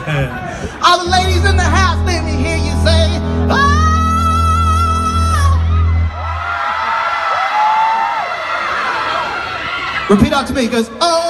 All the ladies in the house, let me hear you say, oh! Repeat out to me, it goes, oh!